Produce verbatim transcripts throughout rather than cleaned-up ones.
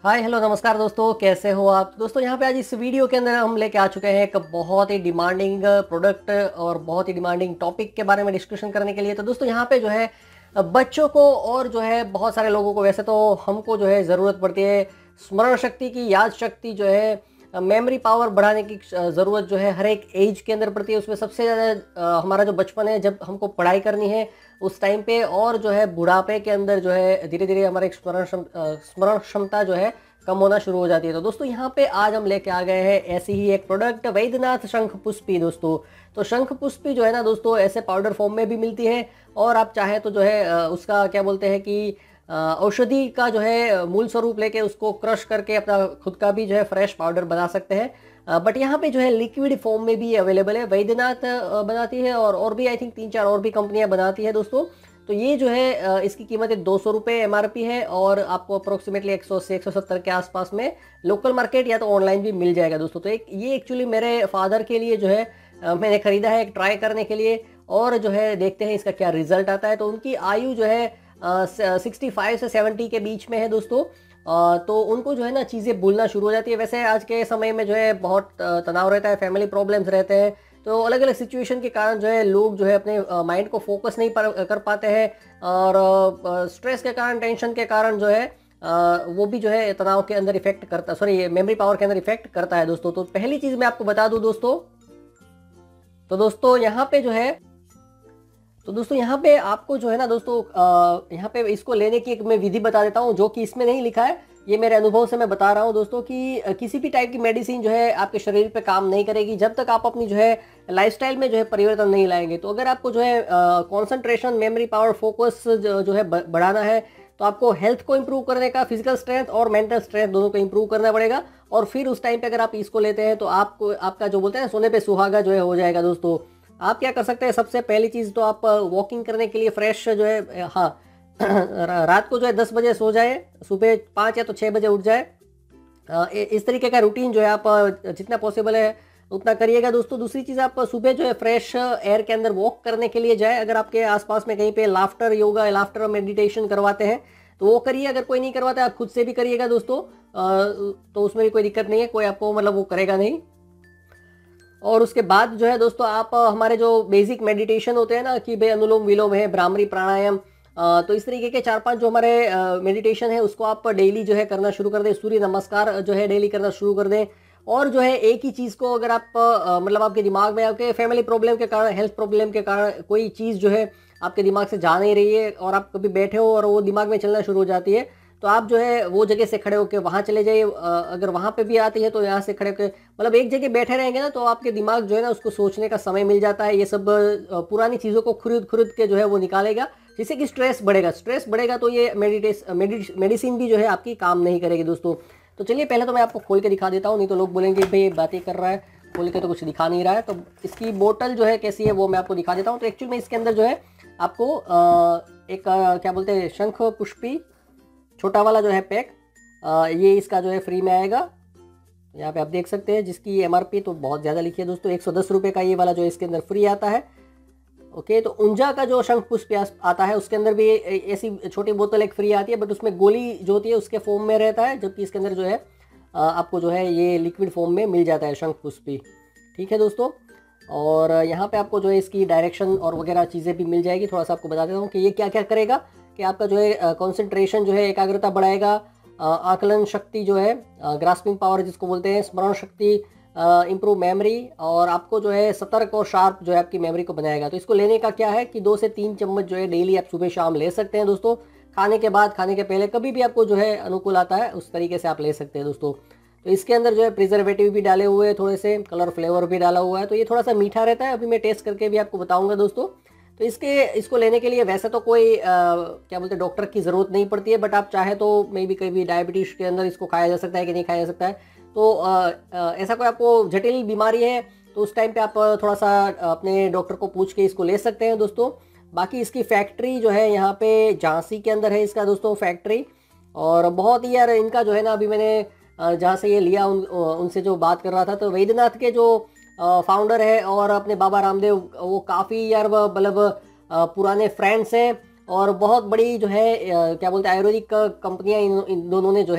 Hi hello नमस्कार दोस्तों, कैसे हो आप दोस्तों। यहाँ पे आज इस वीडियो के अंदर हम लेके आ चुके हैं एक बहुत ही डिमांडिंग प्रोडक्ट और बहुत ही डिमांडिंग टॉपिक के बारे में डिस्कशन करने के लिए। तो दोस्तों यहाँ पे जो है बच्चों को और जो है बहुत सारे लोगों को, वैसे तो हमको जो है ज़रूरत पड़ती है स्मरण शक्ति की, याद शक्ति जो है, मेमोरी पावर बढ़ाने की ज़रूरत जो है हर एक एज के अंदर पड़ती है। उसमें सबसे ज़्यादा हमारा जो बचपन है, जब हमको पढ़ाई करनी है उस टाइम पे, और जो है बुढ़ापे के अंदर जो है धीरे धीरे हमारे स्मरण स्मरण क्षमता जो है कम होना शुरू हो जाती है। तो दोस्तों यहाँ पे आज हम लेके आ गए हैं ऐसी ही एक प्रोडक्ट, वैद्यनाथ शंख पुष्पी दोस्तों। तो शंख पुष्पी जो है ना दोस्तों, ऐसे पाउडर फॉर्म में भी मिलती है, और आप चाहे तो जो है उसका क्या बोलते हैं कि औषधि का जो है मूल स्वरूप लेके उसको क्रश करके अपना खुद का भी जो है फ्रेश पाउडर बना सकते हैं। बट यहाँ पे जो है लिक्विड फॉर्म में भी अवेलेबल है। वैद्यनाथ बनाती है और और भी आई थिंक तीन चार और भी कंपनियां बनाती है दोस्तों। तो ये जो है इसकी कीमत है दो सौ रुपये एम आर पी है, और आपको अप्रोक्सीमेटली एक सौ से एक सौ सत्तर के आसपास में लोकल मार्केट या तो ऑनलाइन भी मिल जाएगा दोस्तों। तो एक ये एक्चुअली मेरे फादर के लिए जो है मैंने ख़रीदा है एक ट्राई करने के लिए, और जो है देखते हैं इसका क्या रिजल्ट आता है। तो उनकी आयु जो है सिक्सटी फाइव से सेवेंटी के बीच में है दोस्तों। आ, तो उनको जो है ना चीज़ें भूलना शुरू हो जाती है। वैसे आज के समय में जो है बहुत तनाव रहता है, फैमिली प्रॉब्लम्स रहते हैं, तो अलग अलग सिचुएशन के कारण जो है लोग जो है अपने माइंड को फोकस नहीं पर, कर पाते हैं, और स्ट्रेस के कारण, टेंशन के कारण जो है आ, वो भी जो है तनाव के अंदर इफेक्ट करता, सॉरी मेमोरी पावर के अंदर इफेक्ट करता है दोस्तों। तो पहली चीज़ मैं आपको बता दूं दोस्तों, तो दोस्तों यहाँ पे जो है तो दोस्तों यहाँ पे आपको जो है ना दोस्तों यहाँ पे इसको लेने की एक मैं विधि बता देता हूँ, जो कि इसमें नहीं लिखा है, ये मेरे अनुभव से मैं बता रहा हूँ दोस्तों कि किसी भी टाइप की मेडिसिन जो है आपके शरीर पे काम नहीं करेगी जब तक आप अपनी जो है लाइफस्टाइल में जो है परिवर्तन नहीं लाएंगे। तो अगर आपको जो है कंसंट्रेशन, मेमोरी पावर, फोकस जो, जो है बढ़ाना है, तो आपको हेल्थ को इंप्रूव करने का, फिजिकल स्ट्रेंथ और मेंटल स्ट्रेंथ दोनों को इंप्रूव करना पड़ेगा। और फिर उस टाइम पे अगर आप इसको लेते हैं तो आपको आपका जो बोलते हैं सोने पे सुहागा जो है हो जाएगा दोस्तों। आप क्या कर सकते हैं, सबसे पहली चीज़ तो आप वॉकिंग करने के लिए फ्रेश जो है, हाँ रात को जो है दस बजे सो जाए, सुबह पाँच या तो छः बजे उठ जाए। इस तरीके का रूटीन जो है आप जितना पॉसिबल है उतना करिएगा दोस्तों। दूसरी चीज़, आप सुबह जो है फ्रेश एयर के अंदर वॉक करने के लिए जाए। अगर आपके आसपास में कहीं पे लाफ्टर योगा, लाफ्टर मेडिटेशन करवाते हैं तो वो करिए। अगर कोई नहीं करवाता आप खुद से भी करिएगा दोस्तों, तो उसमें भी कोई दिक्कत नहीं है, कोई आपको मतलब वो करेगा नहीं। और उसके बाद जो है दोस्तों, आप हमारे जो बेसिक मेडिटेशन होते हैं ना कि भाई अनुलोम विलोम है, भ्रामरी प्राणायाम, तो इस तरीके के चार पांच जो हमारे मेडिटेशन है उसको आप डेली जो है करना शुरू कर दें। सूर्य नमस्कार जो है डेली करना शुरू कर दें। और जो है एक ही चीज़ को अगर आप मतलब आपके दिमाग में, आपके फैमिली प्रॉब्लम के कारण, हेल्थ प्रॉब्लम के कारण कोई चीज़ जो है आपके दिमाग से जा नहीं रही है, और आप कभी बैठे हो और वो दिमाग में चलना शुरू हो जाती है, तो आप जो है वो जगह से खड़े होकर वहाँ चले जाइए। अगर वहाँ पे भी आती है तो यहाँ से खड़े होकर, मतलब एक जगह बैठे रहेंगे ना तो आपके दिमाग जो है ना उसको सोचने का समय मिल जाता है। ये सब पुरानी चीज़ों को खुद खुद के जो है वो निकालेगा, जिससे कि स्ट्रेस बढ़ेगा। स्ट्रेस बढ़ेगा तो ये मेडिटेस मेडिसिन भी जो है आपकी काम नहीं करेगी दोस्तों। तो चलिए पहले तो मैं आपको खोल के दिखा देता हूँ, नहीं तो लोग बोलेंगे भाई बातें कर रहा है, खोल के तो कुछ दिखा नहीं रहा है। तो इसकी बोतल जो है कैसी है वो मैं आपको दिखा देता हूँ। तो एक्चुअली में इसके अंदर जो है आपको एक क्या बोलते हैं शंख पुष्पी छोटा वाला जो है पैक, ये इसका जो है फ्री में आएगा। यहाँ पे आप देख सकते हैं, जिसकी एमआरपी तो बहुत ज़्यादा लिखी है दोस्तों, एक सौ दस रुपये का ये वाला जो है इसके अंदर फ्री आता है। ओके, तो ऊंजा का जो शंख पुष्प आता है उसके अंदर भी ऐसी छोटी बोतल एक फ्री आती है, बट उसमें गोली जो होती है उसके फॉर्म में रहता है, जबकि इसके अंदर जो है आपको जो है ये लिक्विड फॉर्म में मिल जाता है शंख पुष्पी। ठीक है दोस्तों, और यहाँ पे आपको जो है इसकी डायरेक्शन और वगैरह चीज़ें भी मिल जाएगी। थोड़ा सा आपको बता देता हूँ कि ये क्या क्या करेगा, कि आपका जो है कंसंट्रेशन जो है, एकाग्रता बढ़ाएगा, आकलन शक्ति जो है, ग्रास्पिंग पावर जिसको बोलते हैं, स्मरण शक्ति, इम्प्रूव मेमोरी, और आपको जो है सतर्क और शार्प जो है आपकी मेमोरी को बनाएगा। तो इसको लेने का क्या है कि दो से तीन चम्मच जो है डेली आप सुबह शाम ले सकते हैं दोस्तों। खाने के बाद, खाने के पहले, कभी भी आपको जो है अनुकूल आता है उस तरीके से आप ले सकते हैं दोस्तों। तो इसके अंदर जो है प्रिजर्वेटिव भी डाले हुए हैं, थोड़े से कलर फ्लेवर भी डाला हुआ है, तो ये थोड़ा सा मीठा रहता है। अभी मैं टेस्ट करके भी आपको बताऊंगा दोस्तों। तो इसके इसको लेने के लिए वैसे तो कोई आ, क्या बोलते हैं डॉक्टर की ज़रूरत नहीं पड़ती है, बट आप चाहे तो मे बी कभी डायबिटीज़ के अंदर इसको खाया जा सकता है कि नहीं खाया जा सकता है। तो आ, आ, ऐसा कोई आपको जटिल बीमारी है तो उस टाइम पे आप थोड़ा सा अपने डॉक्टर को पूछ के इसको ले सकते हैं दोस्तों। बाकी इसकी फैक्ट्री जो है यहाँ पे झांसी के अंदर है इसका दोस्तों फैक्ट्री, और बहुत ही यार इनका जो है ना, अभी मैंने जहाँ से ये लिया उन, उनसे जो बात कर रहा था, तो वैद्यनाथ के जो फाउंडर है और अपने बाबा रामदेव, वो काफ़ी यार मतलब पुराने फ्रेंड्स हैं, और बहुत बड़ी जो है क्या बोलते हैं आयुर्वेदिक कंपनियां इन, इन दोनों ने जो है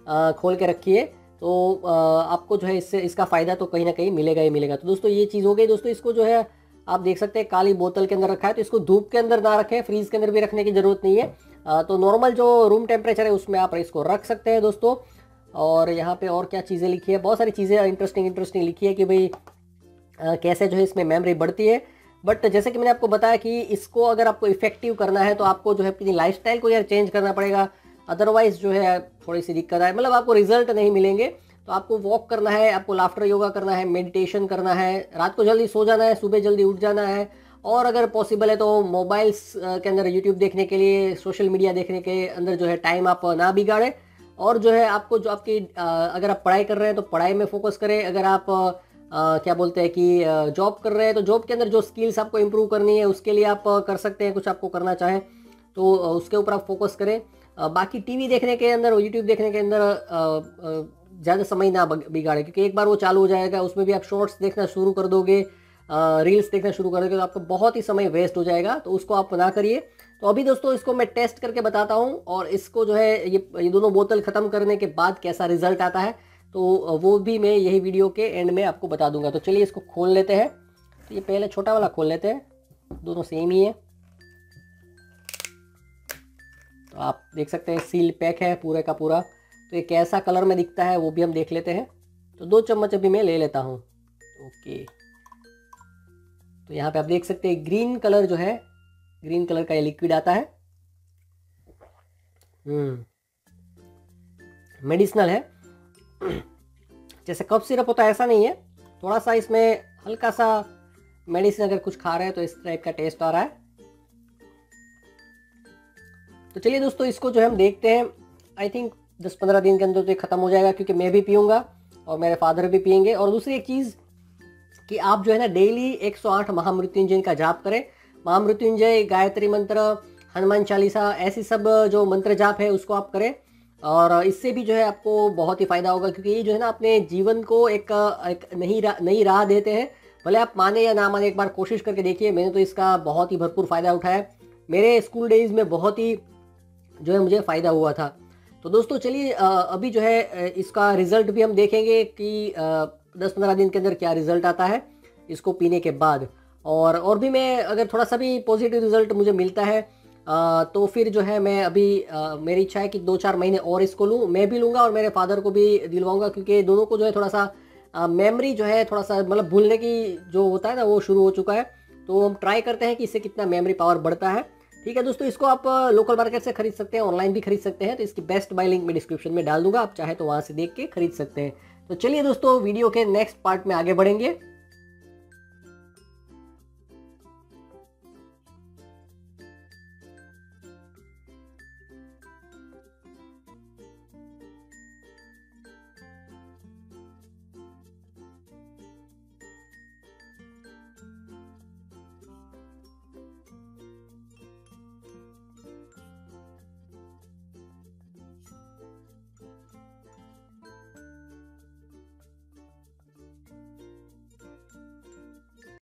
खोल के रखिए, तो आपको जो है इससे इसका फ़ायदा तो कहीं ना कहीं मिलेगा ही मिलेगा। तो दोस्तों ये चीज़ हो गई। दोस्तों इसको जो है आप देख सकते हैं काली बोतल के अंदर रखा है, तो इसको धूप के अंदर ना रखें, फ्रीज के अंदर भी रखने की ज़रूरत नहीं है। तो नॉर्मल जो रूम टेम्परेचर है उसमें आप इसको रख सकते हैं दोस्तों। और यहाँ पे और क्या चीज़ें लिखी है, बहुत सारी चीज़ें इंटरेस्टिंग इंटरेस्टिंग लिखी है कि भाई कैसे जो है इसमें मेमोरी बढ़ती है। बट जैसे कि मैंने आपको बताया कि इसको अगर आपको इफेक्टिव करना है तो आपको जो है अपनी लाइफस्टाइल को यार चेंज करना पड़ेगा, अदरवाइज जो है थोड़ी सी दिक्कत है, मतलब आपको रिजल्ट नहीं मिलेंगे। तो आपको वॉक करना है, आपको लाफ्टर योगा करना है, मेडिटेशन करना है, रात को जल्दी सो जाना है, सुबह जल्दी उठ जाना है, और अगर पॉसिबल है तो मोबाइल्स के अंदर यूट्यूब देखने के लिए, सोशल मीडिया देखने के अंदर जो है टाइम आप ना बिगाड़ें। और जो है आपको जो आपकी अगर आप पढ़ाई कर रहे हैं तो पढ़ाई में फोकस करें, अगर आप आ, क्या बोलते हैं कि जॉब कर रहे हैं तो जॉब के अंदर जो स्किल्स आपको इम्प्रूव करनी है उसके लिए आप कर सकते हैं, कुछ आपको करना चाहें तो उसके ऊपर आप फोकस करें। बाकी टीवी देखने के अंदर, यूट्यूब देखने के अंदर ज़्यादा समय ना बिगाड़े, क्योंकि एक बार वो चालू हो जाएगा, उसमें भी आप शॉर्ट्स देखना शुरू कर दोगे, रील्स देखना शुरू कर दोगे, तो आपका बहुत ही समय वेस्ट हो जाएगा, तो उसको आप ना करिए। तो अभी दोस्तों इसको मैं टेस्ट करके बताता हूँ, और इसको जो है ये ये दोनों बोतल ख़त्म करने के बाद कैसा रिजल्ट आता है तो वो भी मैं यही वीडियो के एंड में आपको बता दूंगा। तो चलिए इसको खोल लेते हैं। तो ये पहले छोटा वाला खोल लेते हैं, दोनों सेम ही है। तो आप देख सकते हैं सील पैक है पूरे का पूरा। तो ये कैसा कलर में दिखता है वो भी हम देख लेते हैं। तो दो चम्मच अभी मैं ले लेता हूँ। ओके, तो यहाँ पे आप देख सकते हैं ग्रीन कलर जो है, ग्रीन कलर का ये लिक्विड आता है। हम्म मेडिसिनल है, जैसे कफ सिरप होता है ऐसा नहीं है, थोड़ा सा इसमें हल्का सा मेडिसिन अगर कुछ खा रहे हैं तो इस टाइप का टेस्ट आ रहा है। तो चलिए दोस्तों इसको जो है हम देखते हैं। आई थिंक दस पंद्रह दिन के अंदर तो ये ख़त्म हो जाएगा, क्योंकि मैं भी पीऊँगा और मेरे फादर भी पियेंगे। और दूसरी एक चीज़ कि आप जो है ना डेली एक सौ आठ महामृत्युंजय का जाप करें। महामृत्युंजय, गायत्री मंत्र, हनुमान चालीसा, ऐसी सब जो मंत्र जाप है उसको आप करें, और इससे भी जो है आपको बहुत ही फ़ायदा होगा, क्योंकि ये जो है ना अपने जीवन को एक एक नई रा, नई राह देते हैं। भले आप माने या ना माने, एक बार कोशिश करके देखिए। मैंने तो इसका बहुत ही भरपूर फ़ायदा उठाया, मेरे स्कूल डेज में बहुत ही जो है मुझे फ़ायदा हुआ था। तो दोस्तों चलिए अभी जो है इसका रिज़ल्ट भी हम देखेंगे कि दस पंद्रह दिन के अंदर क्या रिज़ल्ट आता है इसको पीने के बाद। और और भी मैं अगर थोड़ा सा भी पॉजिटिव रिज़ल्ट मुझे मिलता है आ, तो फिर जो है मैं अभी आ, मेरी इच्छा है कि दो चार महीने और इसको लूँ, मैं भी लूँगा और मेरे फादर को भी दिलवाऊँगा, क्योंकि दोनों को जो है थोड़ा सा मेमोरी जो है थोड़ा सा मतलब भूलने की जो होता है ना वो शुरू हो चुका है। तो हम ट्राई करते हैं कि इससे कितना मेमोरी पावर बढ़ता है। ठीक है दोस्तों, इसको आप लोकल मार्केट से खरीद सकते हैं, ऑनलाइन भी खरीद सकते हैं। तो इसकी बेस्ट बाय लिंक मैं डिस्क्रिप्शन में डाल दूंगा, आप चाहे तो वहाँ से देख के खरीद सकते हैं। तो चलिए दोस्तों वीडियो के नेक्स्ट पार्ट में आगे बढ़ेंगे।